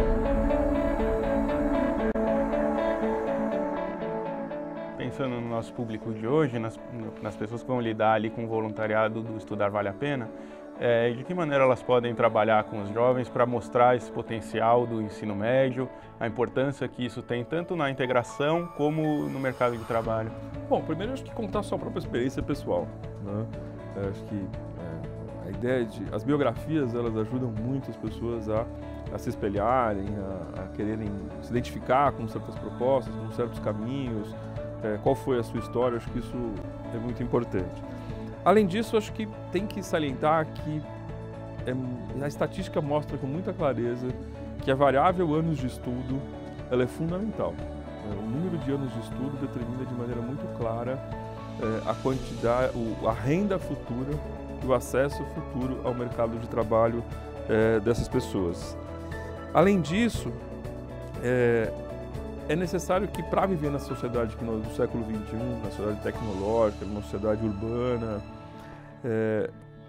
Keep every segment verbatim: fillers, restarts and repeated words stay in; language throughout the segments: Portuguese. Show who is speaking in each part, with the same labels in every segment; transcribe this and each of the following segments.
Speaker 1: Pensando no nosso público de hoje, nas, nas pessoas que vão lidar ali com o voluntariado do Estudar Vale a Pena, é, de que maneira elas podem trabalhar com os jovens para mostrar esse potencial do ensino médio, a importância que isso tem tanto na integração como no mercado de trabalho?
Speaker 2: Bom, primeiro acho que contar a sua própria experiência pessoal, né? Eu acho que é, a ideia de... As biografias, elas ajudam muito as pessoas a, a se espelharem, a, a quererem se identificar com certas propostas, com certos caminhos, é, qual foi a sua história, acho que isso é muito importante. Além disso, acho que tem que salientar que é, a estatística mostra com muita clareza que a variável anos de estudo ela é fundamental. É, o número de anos de estudo determina de maneira muito clara é, a quantidade, o, a renda futura e o acesso futuro ao mercado de trabalho é, dessas pessoas. Além disso, é, é necessário que, para viver na sociedade que nós, do século vinte e um, na sociedade tecnológica, numa sociedade urbana, é,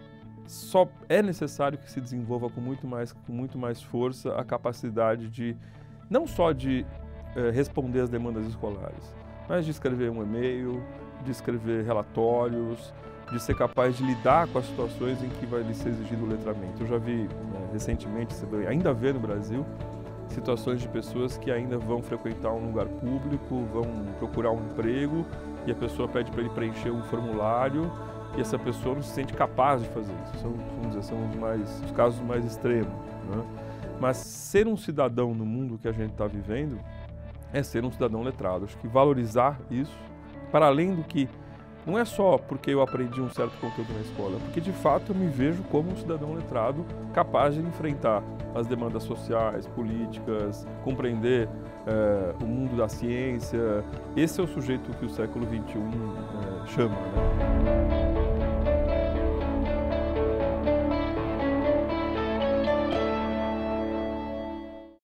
Speaker 2: só é necessário que se desenvolva com muito mais, com muito mais força a capacidade de, não só de é, responder às demandas escolares, mas de escrever um e-mail, de escrever relatórios, de ser capaz de lidar com as situações em que vai lhe ser exigido o letramento. Eu já vi, né, recentemente, ainda vê no Brasil, situações de pessoas que ainda vão frequentar um lugar público, vão procurar um emprego e a pessoa pede para ele preencher um formulário e essa pessoa não se sente capaz de fazer isso. São, vamos dizer, são os, mais, os casos mais extremos, né? Mas ser um cidadão no mundo que a gente está vivendo é ser um cidadão letrado. Acho que valorizar isso, para além do que, não é só porque eu aprendi um certo conteúdo na escola, porque de fato eu me vejo como um cidadão letrado capaz de enfrentar as demandas sociais, políticas, compreender é, o mundo da ciência. Esse é o sujeito que o século vinte e um é, chama, né?